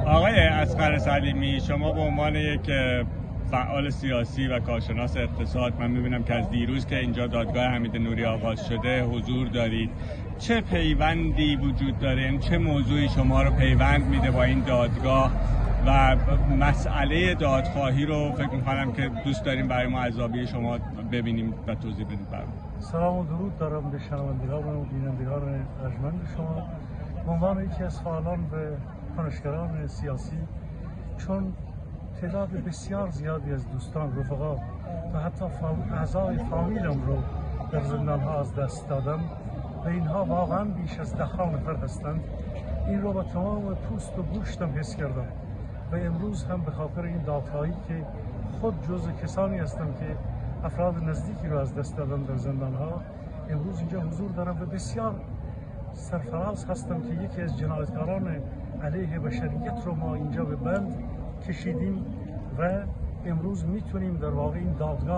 آقای اصغر سلیمی، شما به عنوان یک فعال سیاسی و کارشناس اقتصاد، من می‌بینم که از دیروز که اینجا دادگاه حمید نوری آغاز شده حضور دارید. چه پیوندی وجود داره؟ یعنی چه موضوعی شما رو پیوند میده با این دادگاه و مسئله دادخواهی رو فکر می‌کنم که دوست داریم برای ما عذابی شما ببینیم و توضیح بدید برام. سلام و درود دارم به شنوندگان و بینندگان ارجمند شما. به عنوان یکی از فعالان و کنشگران سیاسی، چون تعداد بسیار زیادی از دوستان، رفقا و حتی اعضای فامیلم رو در زندان ها از دست دادم و اینها واقعا بیش از 10 نفر هستند، این رو با تمام پوست و گوشتم حس کردم و امروز هم به خاطر این دادخواهی که خود جزء کسانی هستم که افراد نزدیکی رو از دست دادم در زندان ها، امروز اینجا حضور دارم و بسیار سرفراز هستم که یکی از جنایتکاران علیه بشریت رو ما اینجا به بند کشیدیم و امروز میتونیم در واقع این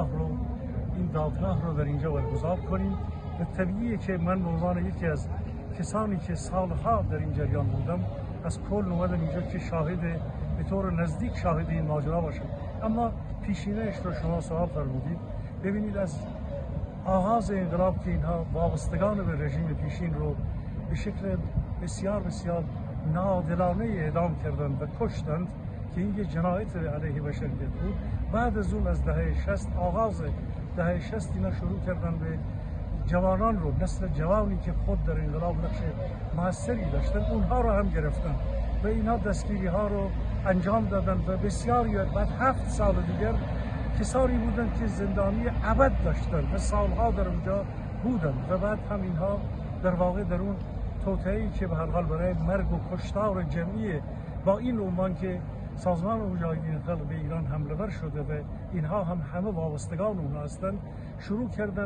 دادگاه رو در اینجا برگزار کنیم. و طبیعیه که من به عنوان یکی از کسانی که سالها در این جریان بودم از کل اومدم اینجا که به طور نزدیک شاهد این ماجرا باشم. اما پیشینه‌اش رو شما سوال فرمودید. ببینید، از آغاز انقلاب که اینها وابستگان به رژیم پیشین رو به شکل بسیار بسیار ناعادلانه اعدام کردند و کشتند که این یه جنایت علیه بشریت بود. بعد از اون از دهه 60 آغاز دهه 60 اینا شروع کردن به جوانان رو، نسل جوانی که خود در انقلاب نقش موثری داشتن، اونها رو هم گرفتن و اینها دستگیری ها رو انجام دادن و بسیاری بعد 7 سال دیگر کسانی بودن که زندانی ابد داشتن و سالها در اونجا بودن و بعد هم اینها در واقع در اون توطئه‌ای که به هر حال برای مرگ و کشتار جمعی با این عنوان که سازمان مجاهدین خلق به ایران حمله ور شده و اینها هم همه وابستگان اونها هستند، شروع کردن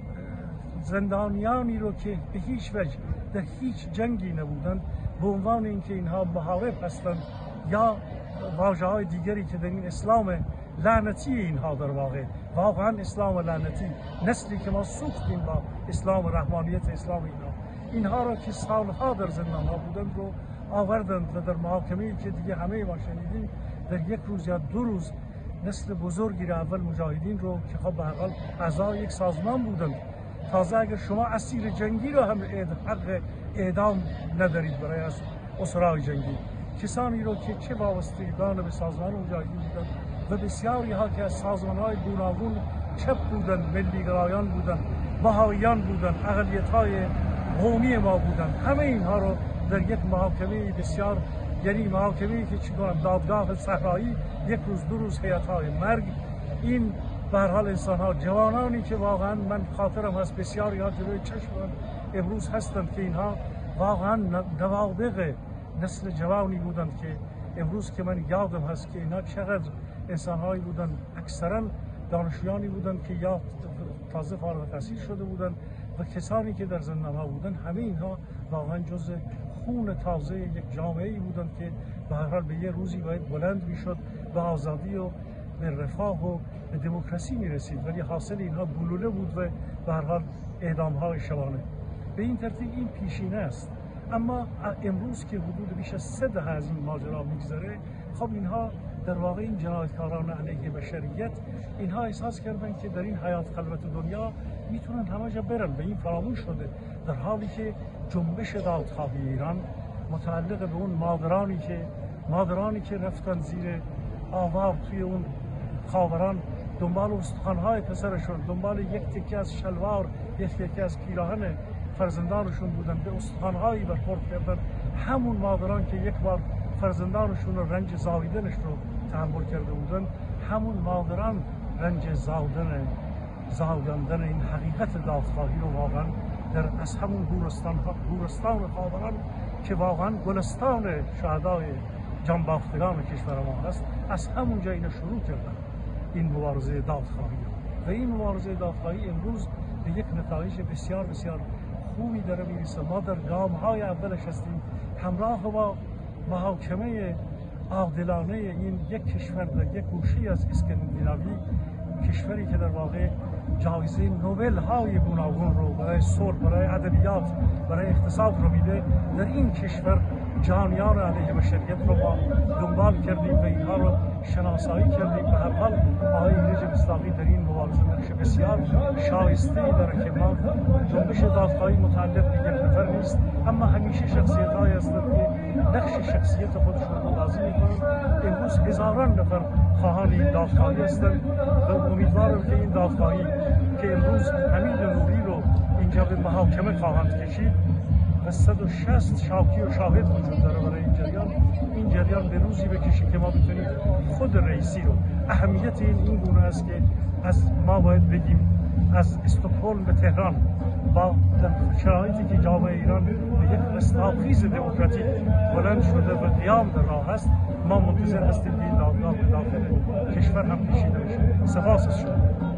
زندانیانی رو که به هیچ وجه در هیچ جنگی نبودند به عنوان اینکه اینها محارب هستند یا واژه‌های دیگری که در این اسلام لعنتی اینها در واقعا اسلام لعنتی، نسلی که ما سوختیم با اسلام رحمانیت اسلام اینها را که سالها در زندان ها بودند رو آوردند و در محاکمه‌ای که دیگه همه ما شنیدیم در 1 روز یا 2 روز نسل بزرگی را، اول مجاهدین رو که خب به هر حال اعضای یک سازمان بودند، تازه اگر شما اسیر جنگی رو هم حق اعدام ندارید برای اسرای جنگی، کسانی رو که چه وابستگان به سازمان مجاهدین بودند و بسیاری ها که از سازمان‌های گوناگون چپ بودند، ملی‌گرایان بودند، بهائیان بودند، اقلیت‌های قومی ما بودند، همه اینها رو در یک محاکمه بسیار، یعنی محاکمه‌ای که دادگاه صحرایی، 1 روز 2 روز هیئت‌های مرگ، این به هر حال انسان‌ها، جوانانی که واقعا من خاطرم هست بسیاری ها جلوی چشم امروز هستند که اینها واقعا نوابغ نسل جوانی بودند که امروز که من یادم هست که اینا چقدر انسان‌هایی بودند، اکثرا دانشجویانی بودند که یا تازه فارغ التحصیل شده بودند و کسانی که در زندان‌ها بودند، همه اینها واقعا جزء خون تازه یک جامعه‌ای بودند که به هر حال به یه روزی باید بلند می‌شد به آزادی و به رفاه و به دموکراسی می‌رسید، ولی حاصل اینها گلوله بود و به هر حال اعدام‌های شبانه. به این ترتیب این پیشینه است. اما امروز که حدود بیش از 3 دهه از این ماجرا می‌گذره، خب اینها در واقع این جنایتکاران علیه بشریت اینها احساس کردن که در این حیات خلوت دنیا میتونن همه جا برن و این فراموش شده، در حالی که جنبش دادخواهی ایران متعلق به اون مادرانی که رفتن زیر آوار توی اون خاوران دنبال استخوان‌های پسرشون، دنبال یک تکه از شلوار، یک تکه از پیراهن فرزندانشون بودن، به استخوان‌هایی برخورد کردن، همون مادران که یک بار فرزندانشون رو رنج زاییدنش رو تحمل کرده بودن، همون مادران رنج زاییدن این حقیقت دادخواهی رو واقعا از همون گورستان خاوران که واقعا گلستان شهدای جانباختگان کشور ما هست، از همونجا اینا شروع کردن این مبارزه دادخواهی و این مبارزه دادخواهی امروز به یک نتایج بسیار بسیار خوبی داره میرسه. ما در گام‌های اولش هستیم، همراه با محاکمه عادلانه این یک کشور در یک گوشه از اسکاندیناوی، کشوری که در واقع جایزه نوبل های گوناگون رو برای صلح، برای ادبیات، برای اقتصاد رو میده، در این کشور جهانیان علیه بشریت رو ما دنبال کردیم و اینها رو شناسایی کردیم. به هر حال آقای رژه مصداقی در این مبارزه نقش بسیار شایسته‌ای داره که ما جنبش دادخواهی متعلق به یک نفر نیست، اما همیشه شخصیت‌هایی هستند که نقش شخصیت خودشون رو بازی می‌کنند. امروز هزاران نفر خواهان این دادخواهی هستند و امیدوارم که این دادخواهی که امروز حمید نوری رو اینجا به محاکمه خواهند کشید و 160 شاکی و شاهد وجود داره برای این جریان به روزی بکشه که ما بتونیم خود رئیسی رو اهمیت این گونه است که از ما باید بگیم از استکهلم به تهران با شرایطی که جامعه ایران به یک رستاخیز دموکراتیک بلند شده و قیام در راه است، ما منتظر هستیم که این دادگاه به داخل کشور هم کشیده بشه. سپاس از شما.